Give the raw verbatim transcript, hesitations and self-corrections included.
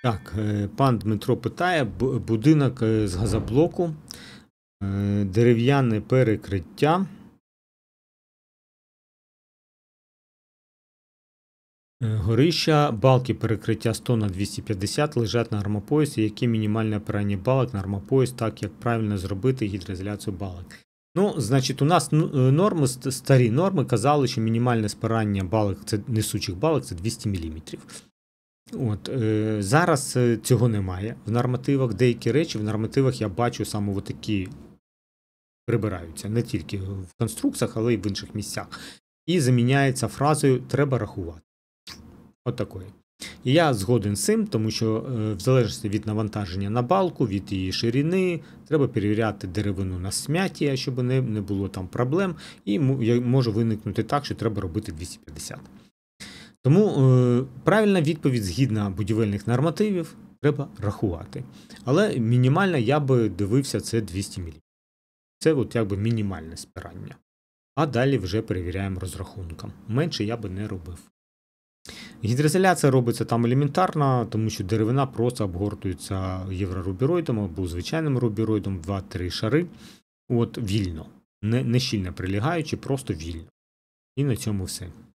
Так, е, пан Дмитро питає, бу- будинок е, з газоблоку, е, дерев'яне перекриття, е, горища, балки перекриття сто на двісті п'ятдесят лежать на армопоясі. Які мінімальне опирання балок на армопояс, так як правильно зробити гідроізоляцію балок? Ну, значить, у нас ну, е, норми, ст- старі норми казали, що мінімальне спирання балок, це несучих балок, це двісті міліметрів. От, е, зараз е, цього немає в нормативах. Деякі речі в нормативах я бачу саме такі прибираються, не тільки в конструкціях, але й в інших місцях. І заміняється фразою «треба рахувати». От такої. І я згоден з цим, тому що е, в залежності від навантаження на балку, від її ширини, треба перевіряти деревину на смяття, щоб не, не було там проблем. І мо- я- може виникнути так, що треба робити двісті п'ятдесят. Тому е, правильна відповідь згідно будівельних нормативів треба рахувати. Але мінімально я би дивився це двісті міліметрів. Це от якби мінімальне спирання. А далі вже перевіряємо розрахунком. Менше я би не робив. Гідроізоляція робиться там елементарно, тому що деревина просто обгортується єврорубіроїдом або звичайним рубіроїдом, два-три шари. От вільно. Не, не щільно прилягаючи, просто вільно. І на цьому все.